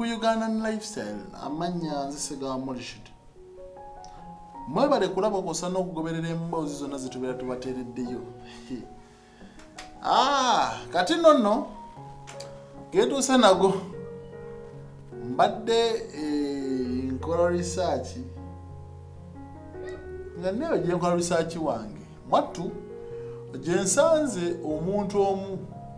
Ugandan lifestyle amanya nzisega Morishid mwebale kulaba kosa n'okugoberera emboozi zonna zitubeera tubateereddeyo kati nno getuuse nago mbadde nkola research nga newe gye nkola research wange mwattu gye nsanze omuntu omu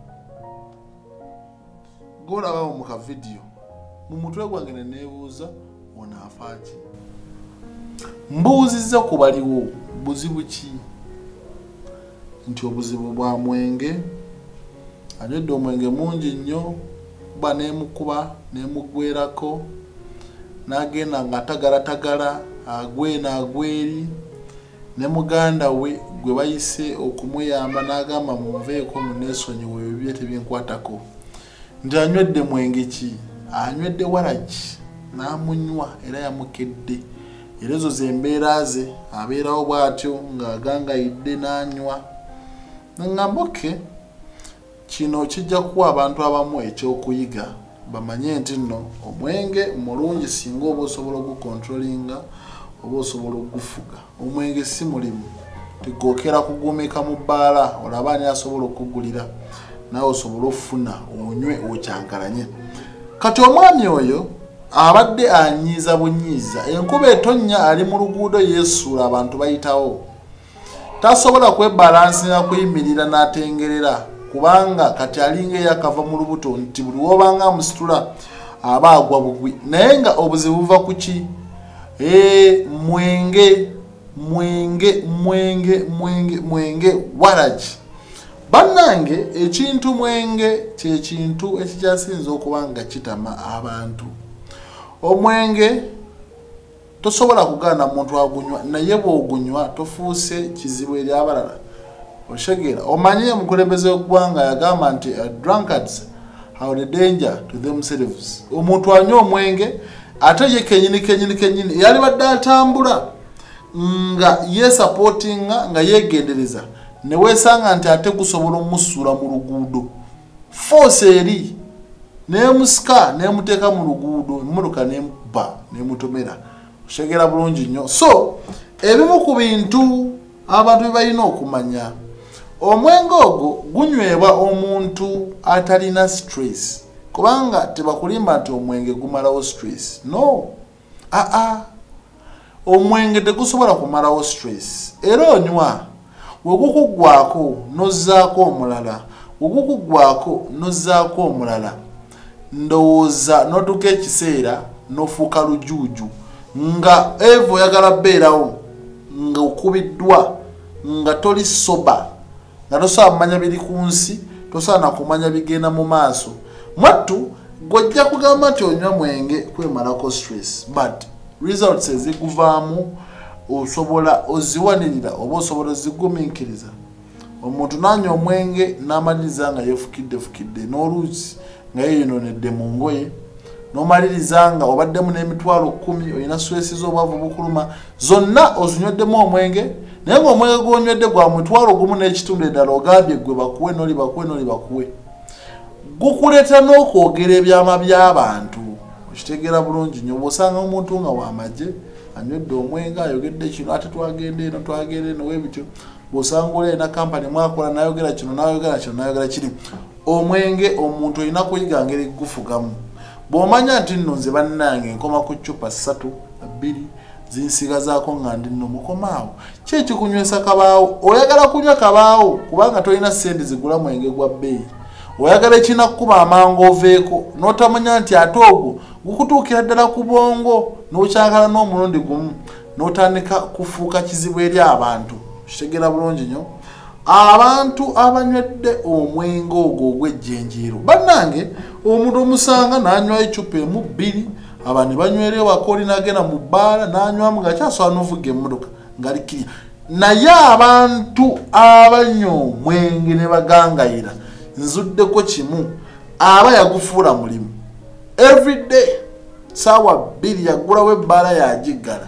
golaba mu ka video mu mutwe gwange ne neebuuza ono afaaki mbuuzizza ku baliwo buzibu ki nti obuzibu bwa mwenge anywedde omwenge mungi nnyo kuba neemukuba neemugwerako n'agenda nga tagalatagala agwe n'agweri ne muganda we gwe bayise okumuyamba n'agamba munveeko muneesonyiwe ebibye tebyenkwatako nti anywedde mwenge ki anywedde waragi n'amunywa era yamukedde era ezo zembeera ze abeerawo bw'atyo ng'agangayidde n'anywa ngamba oke kino kijja kuwa abantu abamu ekyokuyiga bamanye nti nno omwenge mulungi singa oba osobola ogukontrolinga oba osobola okugufuga omwenge si mulimu tigokera kugumika mu bbaala olaba ani asobola okugulira nawe osobola okufuna onywe okyankalanye kati omwami oyo abadde anyiiza bunyiiza enkuba etonnya ali mu luguudo yeesuula abantu bayitawo tasobola kwebalansinga kuyimirira n'atengerera kubanga kati alinga eyakava mu lubuto nti buli wobanga amusitula aba agwa bugwi naye nga obuzibu buva ku ki mwenge waragi bannange ekintu mwenge kyekintu ekikyasinza okuba nga kitama abantu omwenge tosobola kugaana muntu agunywa naye bw'ogunywa tofuuse kizibu eri abalala oshegera omanye omukulembeze w'eggwanga yagamba nti drunkards have a danger to themselves omuntu anywa omwenge ate ye kenyini yali badde atambula nga yeesupportinga nga yeegendereza ne weesanga nti ate gusobola omusuula mu luguudo force eri neemusika neemuteeka mu luguudo emmotoka neemukuba neemutomera oshegera bulungi nnyo so ebimu ku bintu abantu bye balina okumanya omwenge ogwo gunywebwa omuntu atalina stress kubanga tebakulimba nti omwenge gumalawo stress no omwenge tegusobola kumalawo stress era onywa wegukugwako nozzaako omulala wegukugwako nozzaako omulala ndowooza notuka ekiseera nofuuka lujuuju nga evo oyagala bbeerawo nga okubiddwa nga toli soba nga tosobola kumanya biri ku nsi tosobola nakumanya bigenda mu maaso mwattu gwojja kugamba nti onywa mwenge kwemalako stress but results eziguvaamu osobola oziwanirira oba osobola ozigumiikiriza omuntu nanywa omwenge n'amaliriza nga yefukidde n'oluusi nga yeeyononedde mu ngoye n'omaliriza nga obaddemu n'emitwalo 10 olina swesiza obwavu bukuluma zonna ozinyweddemu omwenge naye ng'omwenge gw'onywedde gwa mutwalo gumu n'ekitundu eddala ogambye gwe bakuwe noli bakuwe gukuleeta n'okwogera ebyama by'abantu okitegeera bulungi nnyo bw'osanga omuntu nga w'amagye anywedde omwenge ayogedde kino ate twagenda eno weebityo bw'osanga oli alina kampani mwakola n'ayogera kino n'ayogera kiri omwenge omuntu olina kuyiga ngeri gufugamu bw'omanya nti nno nze bannange nkoma ku ccupa 3 2 zinsigazaako nga ndi nno mukomaawo ki ekikunywesa kabaawo oyagala kunywa kabaawo kubanga tolina ssente zigula mwenge gwa bbeeyi oyagala ekina kkuba amangu oveeko n'otamanya nti ate ogwo gukutuukira ddala ku bwongo n'okyagala n'omulundi gumu n'otandika kufuuka kizibu eri abantu kitegera bulungi nnyo abantu abanywedde omwenge ogwo ogw'ejjenjiiro bannange omuntu omusanga n'anywa ecupa emu 2 abantu banywera ewaka oli n'agenda mu bbaala n'anywamu nga kyasobola n'ovuga emmotoka ngalikirya naye abantu abanywa omwenge ne bagangayira nzuddeko kimu aba yagufuula mulimu everyday saawa 2 yagulawo ebbaala yagiggala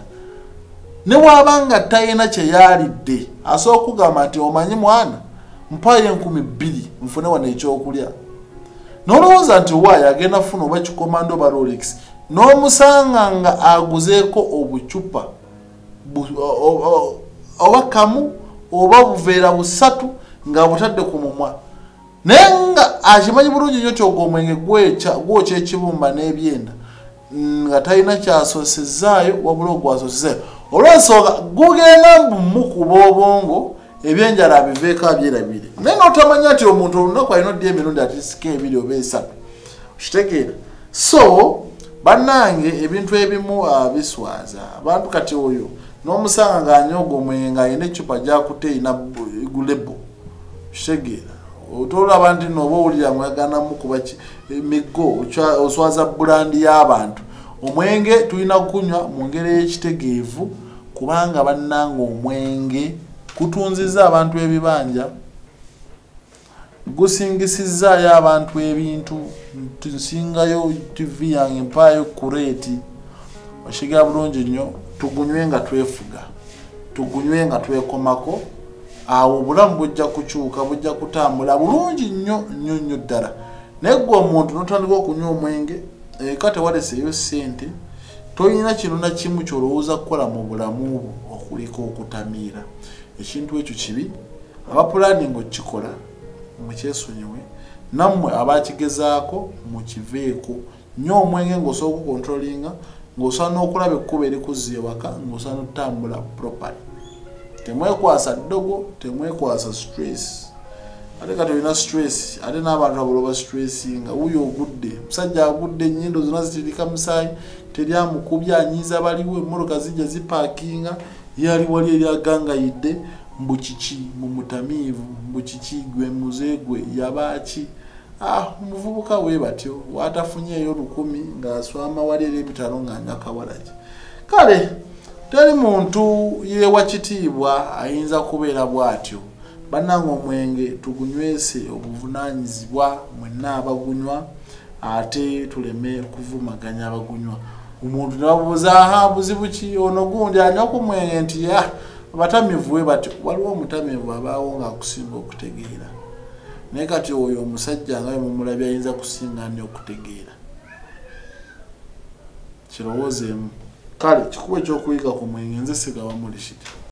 ne wabanga tayina kye yalidde asooka kugamba nti omanyi mwana mpayo 20,000 nfune wano ekyokulya n'olowooza nti waayo agenda funa oba kikomando ba Rolex n'omusanga nga aguzeeko obucupa oba kamu oba buveera busatu nga butadde ku mumwa naye nga akimanyi bulungi nnyo kyogwo omwenge gwokya ekibumba n'ebyenda nga talina kyasosezaayo wabula ogwasosezaayo olw'ensonga gugenda mumukuba obwongo ebyenjala abiveeko abyerabire naye n'otamanya nti omuntu olunaku alina oddi emirundi atisika ebiri oba esatu okitegeera so bannange ebintu ebimu biswaza abantu kati oyo n'omusanga ng'anyooga omwenge ng'alina ecupa gy'akutte erina gulebo okitegeera otolaba nti nooba owulira mwaganamu kuba emiggo oswaza bulandi y'abantu omwenge tulina kunywa mu ngeri y'ekitegeevu kubanga bannanga omwenge kutunziza abantu ebibanja gusingisizaayo abantu ebintu nsingayo TV yange mpaayo kureeti oshiga bulungi nnyo tugunywe nga twefuga tugunywe nga twekomako awo obulamu bujja kukyuka bujja kutambula bulungi nnyo nnyo nnyo ddala naye gwe omuntu n'otandika okunywa omwenge eka tewaleseeyo ssente tolina kino na kimu ky'olowooza kukola mu bulamu bwo okuliko okutamiira ekintu ekyo kibi abapulaninga okukikola mukyesonyiwe nammwe abakigezaako mukiveeko nnyo omwenge ng'osobola okukontrolinga ng'osobola n'okulaba ekkuba erikuzza ewaka ng'osobola n'otambula properly temwekwasa ddogo temwekwasa stress ate kati olina stress ate n'abantu abaloba stress nga wuyo ogudde musajja agudde ennyindo zonna zitirika musaayi teri amukubya anyiiza baliwo emmotoka zijja zipaakinga yali wali eri agangayidde mbu kiki mumutamiivu mbu kiki gwe muze gwe yabaaki omuvubuka we batyo watafunyeeyo 1,000 ng'aswama wali eri ebitalo ng'anywa kawalagi kale teri muntu yewa kitiibwa ayinza kubeera bw'atyo bannanga omwenge tugunywese obuvunaanyizibwa mwenna abagunywa ate tuleme kuvumaganya abagunywa omuntu ne babuuza buzibu ki ono gundi anywa ku mwenge nti abatamivu we batyo waliwo omutamivu abaawo ng'akusinga okutegeera naye kati oyo omusajja nga mumulabye ayinza kusinga nnyo okutegeera kirowoozeemu kale kikuba ekyokuyiga ku mwenge nze sigawa muli kiti